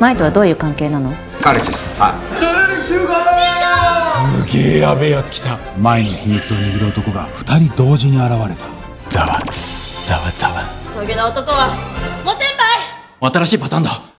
前とはどういう関係なの？ 彼氏です。はい。 すげえやべえやつ来た。前の秘密を握る男が2人同時に現れた。ざわざわざわ。 そげな男はモテんばい。 新しいパターンだ。